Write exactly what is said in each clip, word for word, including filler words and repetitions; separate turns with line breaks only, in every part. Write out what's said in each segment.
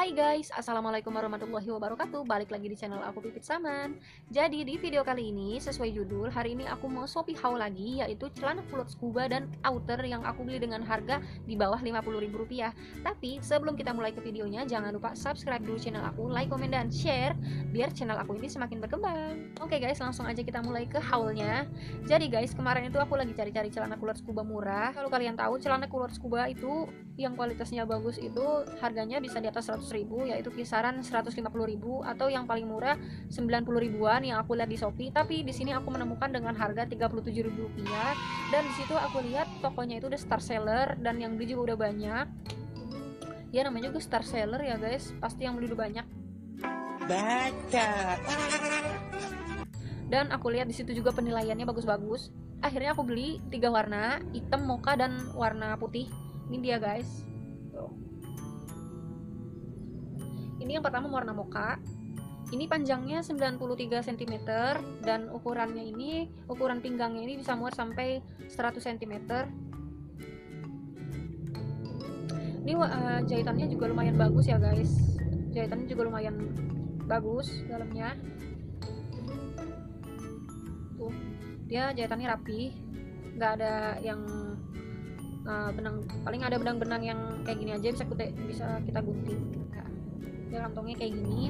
Hai guys, assalamualaikum warahmatullahi wabarakatuh. Balik lagi di channel aku Pipit Saman. Jadi di video kali ini sesuai judul, hari ini aku mau Shopee haul lagi, yaitu celana float scuba dan outer yang aku beli dengan harga di bawah lima puluh ribu rupiah. Tapi sebelum kita mulai ke videonya, jangan lupa subscribe dulu channel aku, like, komen, dan share biar channel aku ini semakin berkembang. Oke guys, langsung aja kita mulai ke haulnya. Jadi guys, kemarin itu aku lagi cari-cari celana float scuba murah. Kalau kalian tahu, celana float scuba itu yang kualitasnya bagus itu harganya bisa di atas seratus ribu, yaitu kisaran seratus lima puluh ribu, atau yang paling murah sembilan puluh ribuan yang aku lihat di Shopee. Tapi di sini aku menemukan dengan harga tiga puluh tujuh ribu rupiah, dan di situ aku lihat tokonya itu udah star seller dan yang beli juga udah banyak. Ya namanya juga star seller ya guys, pasti yang beli udah banyak. Baca. Dan aku lihat di situ juga penilaiannya bagus-bagus. Akhirnya aku beli tiga warna, hitam, mocha, dan warna putih. Ini dia guys. Tuh. Ini yang pertama warna mocha. Ini panjangnya sembilan puluh tiga sentimeter dan ukurannya ini, ukuran pinggangnya ini bisa muat sampai seratus sentimeter. Ini uh, jahitannya juga lumayan bagus ya guys. Jahitannya juga lumayan bagus dalamnya. Tuh, dia jahitannya rapi, nggak ada yang uh, benang, paling ada benang-benang yang kayak gini aja bisa kita bisa kita gunting. Nah, dia kantongnya kayak gini.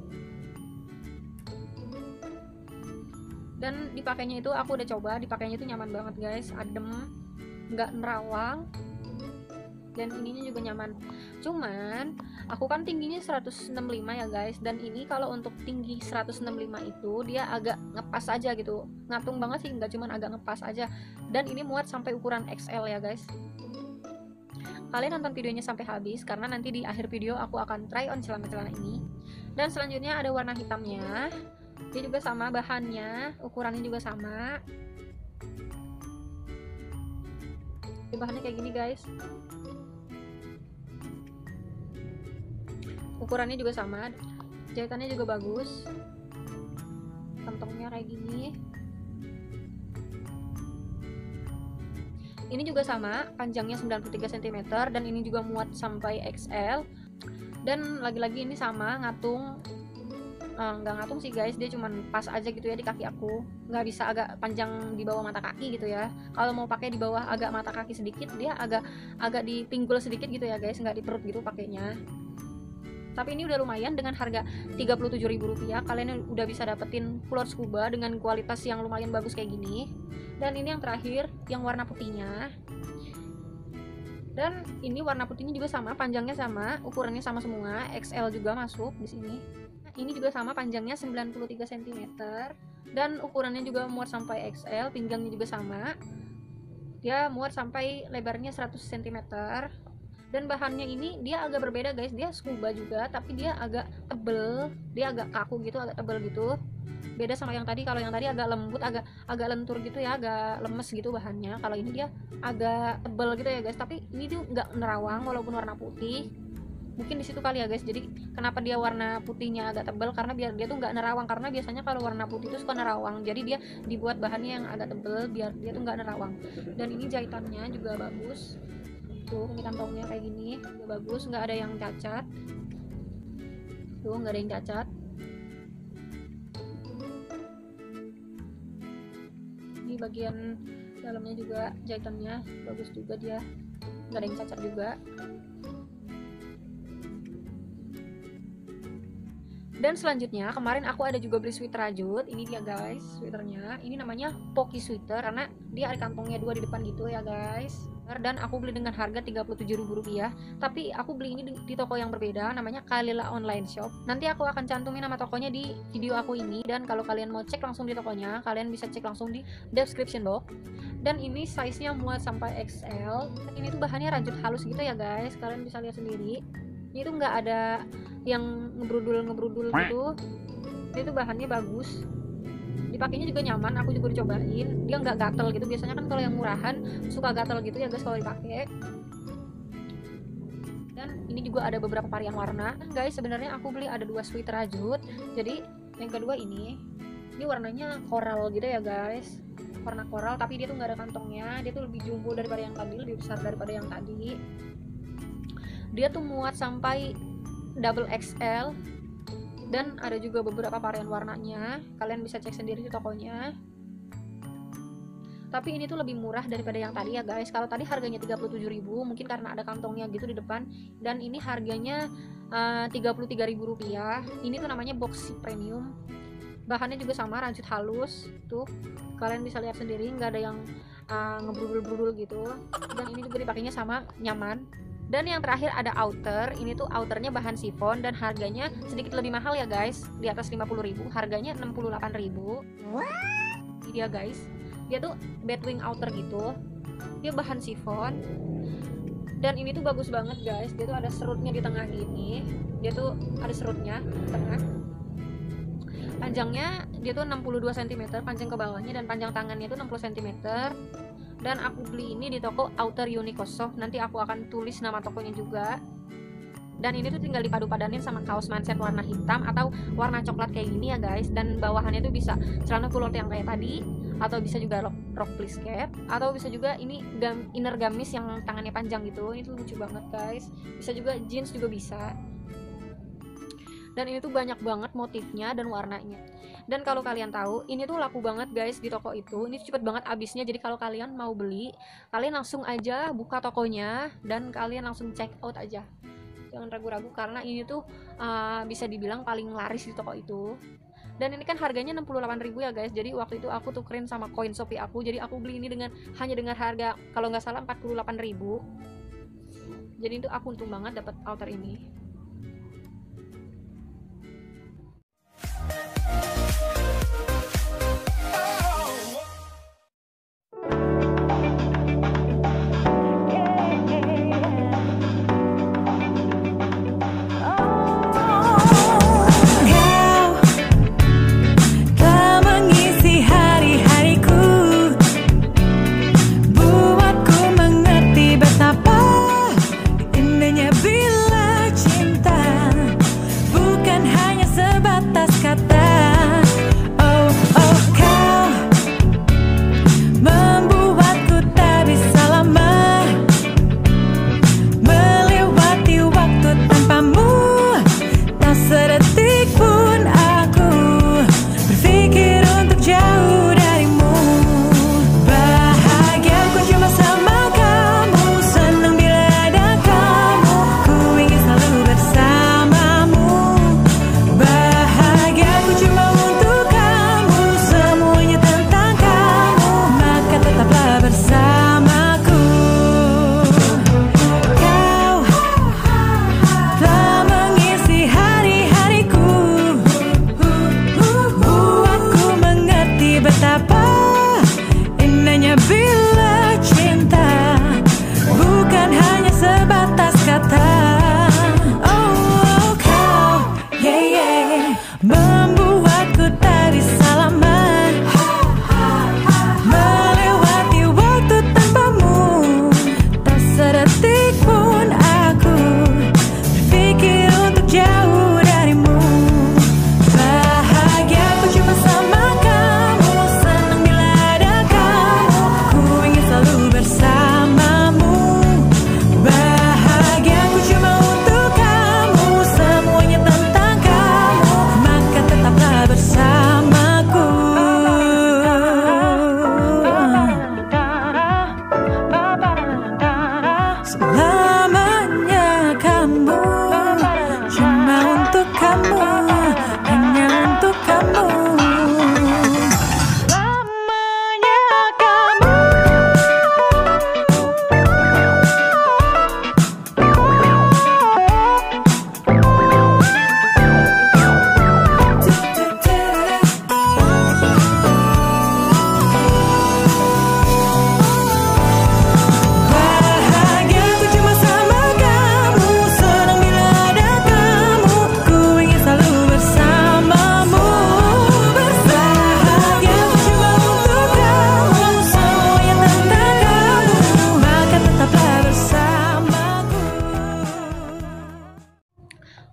Dan dipakainya itu aku udah coba, dipakainya itu nyaman banget guys, adem, nggak nerawang, dan ininya juga nyaman. Cuman aku kan tingginya seratus enam puluh lima ya guys, dan ini kalau untuk tinggi seratus enam puluh lima itu dia agak ngepas aja gitu, ngatung banget sih, nggak, cuman agak ngepas aja. Dan ini muat sampai ukuran X L ya guys. Kalian nonton videonya sampai habis karena nanti di akhir video aku akan try on celana-celana ini. Dan selanjutnya ada warna hitamnya. Dia juga sama bahannya, ukurannya juga sama. Ini bahannya kayak gini guys. Ukurannya juga sama, jahitannya juga bagus. Kantongnya kayak gini. Ini juga sama, panjangnya sembilan puluh tiga sentimeter dan ini juga muat sampai X L. Dan lagi-lagi ini sama, ngatung. Uh, nggak ngatung sih guys, dia cuman pas aja gitu ya di kaki aku, nggak bisa agak panjang di bawah mata kaki gitu ya. Kalau mau pakai di bawah agak mata kaki sedikit, dia agak agak dipinggul sedikit gitu ya guys, nggak di perut gitu pakainya. Tapi ini udah lumayan dengan harga tiga puluh tujuh ribu rupiah. Kalian udah bisa dapetin float scuba dengan kualitas yang lumayan bagus kayak gini. Dan ini yang terakhir, yang warna putihnya. Dan ini warna putihnya juga sama, panjangnya sama, ukurannya sama semua, X L juga masuk di sini. Ini juga sama, panjangnya sembilan puluh tiga sentimeter dan ukurannya juga muat sampai X L, pinggangnya juga sama. Dia muat sampai lebarnya seratus sentimeter. Dan bahannya ini dia agak berbeda guys, dia scuba juga tapi dia agak tebel, dia agak kaku gitu, agak tebel gitu. Beda sama yang tadi, kalau yang tadi agak lembut, agak agak lentur gitu ya, agak lemes gitu bahannya. Kalau ini dia agak tebel gitu ya guys, tapi ini tuh nggak nerawang walaupun warna putih. Mungkin di situ kali ya guys, jadi kenapa dia warna putihnya agak tebal, karena biar dia tuh nggak nerawang. Karena biasanya kalau warna putih itu suka nerawang, jadi dia dibuat bahannya yang agak tebel biar dia tuh nggak nerawang. Dan ini jahitannya juga bagus. Tuh, ini kantongnya kayak gini, juga bagus, nggak ada yang cacat. Tuh, nggak ada yang cacat. Ini bagian dalamnya juga jahitannya bagus juga, dia nggak ada yang cacat juga. Dan selanjutnya kemarin aku ada juga beli sweater rajut. Ini dia guys, sweaternya. Ini namanya Pocky sweater karena dia ada kantongnya dua di depan gitu ya guys. Dan aku beli dengan harga tiga puluh tujuh ribu rupiah. Tapi aku beli ini di, di toko yang berbeda, namanya Kalila Online Shop. Nanti aku akan cantumin nama tokonya di video aku ini. Dan kalau kalian mau cek langsung di tokonya, kalian bisa cek langsung di description box. Dan ini size-nya muat sampai X L. Ini tuh bahannya rajut halus gitu ya guys, kalian bisa lihat sendiri. Ini tuh nggak ada yang ngebrudul-ngebrudul gitu. Ini tuh bahannya bagus, dipakainya juga nyaman, aku juga udah cobain. Dia nggak gatel gitu, biasanya kan kalau yang murahan suka gatel gitu ya guys kalau dipakai. Dan ini juga ada beberapa varian warna guys. Sebenarnya aku beli ada dua sweater rajut. Jadi yang kedua ini ini warnanya coral gitu ya guys, warna coral, tapi dia tuh nggak ada kantongnya. Dia tuh lebih jumbo daripada yang tadi, lebih besar daripada yang tadi. Dia tuh muat sampai double X L, dan ada juga beberapa varian warnanya, kalian bisa cek sendiri di tokonya. Tapi ini tuh lebih murah daripada yang tadi ya guys. Kalau tadi harganya tiga puluh tujuh ribu, mungkin karena ada kantongnya gitu di depan, dan ini harganya uh, tiga puluh tiga ribu rupiah. Ini tuh namanya box premium. Bahannya juga sama, rajut halus. Tuh, kalian bisa lihat sendiri, nggak ada yang uh, ngebrudul-brudul gitu. Dan ini juga dipakainya sama, nyaman. Dan yang terakhir ada outer. Ini tuh outernya bahan sifon dan harganya sedikit lebih mahal ya guys, di atas lima puluh ribu, harganya enam puluh delapan ribu. Ini dia guys, dia tuh bedwing outer gitu, dia bahan sifon, dan ini tuh bagus banget guys. Dia tuh ada serutnya di tengah gini, dia tuh ada serutnya di tengah. Panjangnya dia tuh enam puluh dua sentimeter panjang ke bawahnya, dan panjang tangannya tuh enam puluh sentimeter. Dan aku beli ini di toko Outer Uniqlo. Nanti aku akan tulis nama tokonya juga. Dan ini tuh tinggal dipadu-padanin sama kaos manset warna hitam atau warna coklat kayak gini ya guys. Dan bawahannya tuh bisa celana kulot yang kayak tadi, atau bisa juga rok, rok please cap, atau bisa juga ini gam, inner gamis yang tangannya panjang gitu. Ini tuh lucu banget guys. Bisa juga jeans juga bisa. Dan ini tuh banyak banget motifnya dan warnanya. Dan kalau kalian tahu, ini tuh laku banget guys di toko itu. Ini cepet banget habisnya. Jadi kalau kalian mau beli, kalian langsung aja buka tokonya dan kalian langsung check out aja. Jangan ragu-ragu, karena ini tuh uh, bisa dibilang paling laris di toko itu. Dan ini kan harganya enam puluh delapan ribu ya guys. Jadi waktu itu aku tukerin sama koin Shopee aku. Jadi aku beli ini dengan hanya dengan harga kalau nggak salah empat puluh delapan ribu. Jadi itu aku untung banget dapat outer ini.
Bila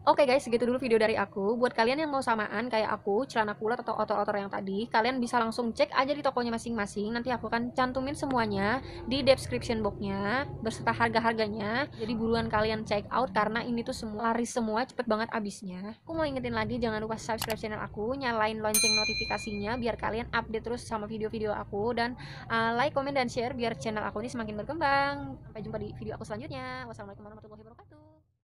Oke guys, segitu dulu video dari aku. Buat kalian yang mau samaan kayak aku, celana kulot atau outer-outer yang tadi, kalian bisa langsung cek aja di tokonya masing-masing. Nanti aku akan cantumin semuanya di description box-nya beserta harga-harganya. Jadi buruan kalian check out karena ini tuh semua laris semua, cepet banget habisnya. Aku mau ingetin lagi, jangan lupa subscribe channel aku, nyalain lonceng notifikasinya biar kalian update terus sama video-video aku, dan uh, like, comment, dan share biar channel aku ini semakin berkembang. Sampai jumpa di video aku selanjutnya. Wassalamualaikum warahmatullahi wabarakatuh.